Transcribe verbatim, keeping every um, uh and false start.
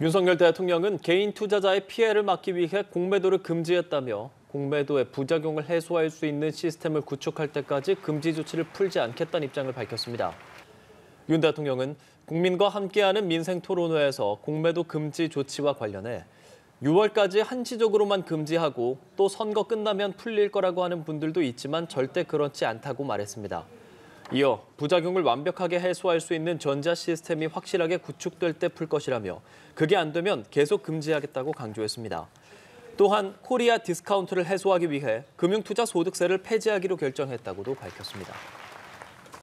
윤석열 대통령은 개인 투자자의 피해를 막기 위해 공매도를 금지했다며 공매도의 부작용을 해소할 수 있는 시스템을 구축할 때까지 금지 조치를 풀지 않겠다는 입장을 밝혔습니다. 윤 대통령은 국민과 함께하는 민생토론회에서 공매도 금지 조치와 관련해 유월까지 한시적으로만 금지하고 또 선거 끝나면 풀릴 거라고 하는 분들도 있지만 절대 그렇지 않다고 말했습니다. 이어 부작용을 완벽하게 해소할 수 있는 전자 시스템이 확실하게 구축될 때 풀 것이라며 그게 안 되면 계속 금지하겠다고 강조했습니다. 또한 코리아 디스카운트를 해소하기 위해 금융투자소득세를 폐지하기로 결정했다고도 밝혔습니다.